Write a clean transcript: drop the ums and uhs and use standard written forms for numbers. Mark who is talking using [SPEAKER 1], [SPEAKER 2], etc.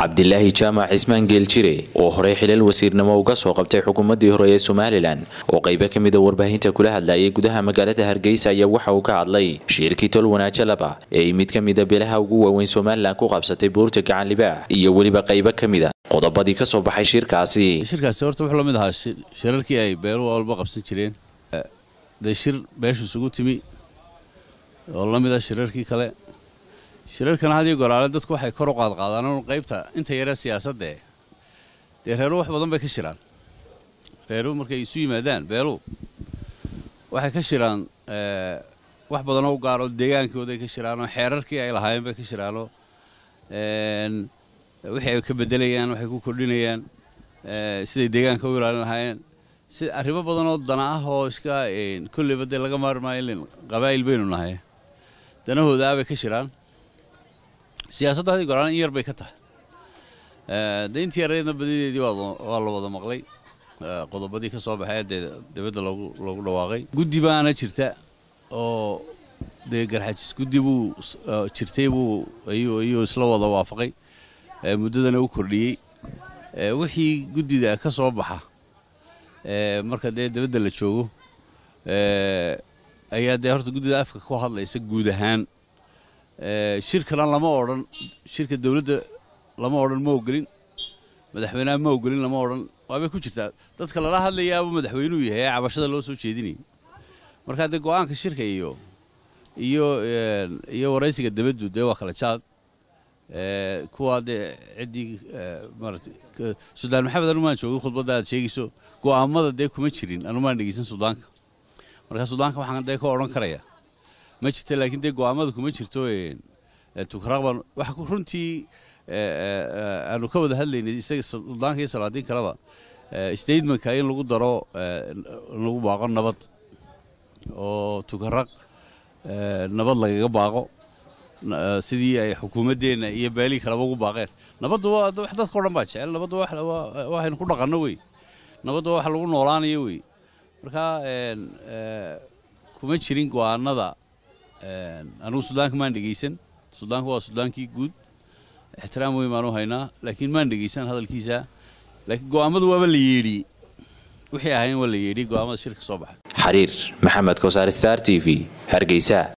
[SPEAKER 1] Cabdillaahi Jaamac Cismaan Geeljire oo horey xilal wasiirnimo uga soo qabtay xukuumadii hore ee Somaliland oo qayb ka mid ah warbaahinta kula hadlayay gudaha magaalada Hargeysa ayaa waxa uu ka hadlay shirkii tol wanaaja laba ee mid ka mid ah beelaha ugu waaweyn Somaliland ku qabsatay buurta gacan libaax iyo waliba qayb ka mid ah qodobadii ka soo baxay shirkaasi
[SPEAKER 2] horta wuxuu la mid ahaa shirarkii ay beeluhu walba qabsan jireen shir beeshu isugu timi oo la mid ah shirarkii kale shirarkan hadii goraale dadku waxay kor u qaadaan qaybta inta yara siyaasadda ee reeru wax badan bay ka shiraan reeru markay isu yimaadaan beelu waxay ka shiraan wax badan oo gaar ah deegaankooda ka shiraan oo xeerarkii ay lahaayeen bay ka shiraan wixii ay ka bedelayaan waxay ku kordhinayaan siday deegaanka u ilaalin lahaayeen si arrimo badan oo dana ah oo iska kulli bad laga maarmaayo qabaayil baynu nahay danahooda bay ka shiraan siyaasadda hadii go'aan yar bay ka tahay deyntii yareedna badideedii waa la wada maqlay qodobadii ka soo baxay dibadda loogu dhawaaqay guddi baana jirta oo garxajis guddi buu jirtay ayuu isla wada waafaqay muddadana u kordhiyey wixii guddida ka soo baxa marka dibadda la joogo ayaa horta guddida afka ku hadlaysa guud ahaan shirkana lama odhan shirka dawladda lama odhan ma ogolin madaxweynaha ma ogolin lama odhan waabay ku jirtaa dadka lala hadlayaaba madaxweynuhu yahay cabashada loo soo jeedinayay marka go'aanka shirka iyo waraysiga dibaddu waa kala jaad kuwa ciddii maaragtay Suudaan Maxamed anumaan joogay khudbadda aad sheegayso go'aamada kuma jirin anumaan dhegeysan Suudaanka marka Suudaanka waxaan ka odhan karayaa ma jirto laakiin go'aamada kuma jirto tukraqban waxa ku runtii aanu ka wada hadlaynay isaga Suudaanka iyo Salaadiin kalaba statement-ka in lagu daro lagu baaqo nabad oo tukraq nabad lagaga baaqo sidii ay xukuumadeena iyo beeli kala ugu baaqeen nabadu waa wax dadka oo dhan baa jecel nabadu waxaynu ku dhaqanno way nabadu wax lagu noolaanayo way marka kuma jirin go'aanada anu Suudaanka maan dhageysan Suudaanka waa Suudaankii guud ixtiraam weyn maanu haynaa laakiin maan dhageysan hadalkiisa laakiin go'aamadu waa la yeedhi wixii ahayn waa la yeedhi go'aamada shirka soo baxay
[SPEAKER 1] Xariir Maxamed Koosar Star TV Hargeysa